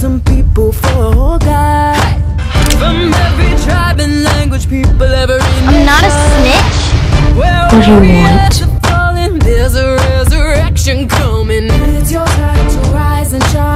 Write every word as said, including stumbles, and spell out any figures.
some people for a whole guy. From every tribe and language, people ever in. I'm not a snitch. Well, What do you want? falling, there's a resurrection coming. It's your time to rise and shine.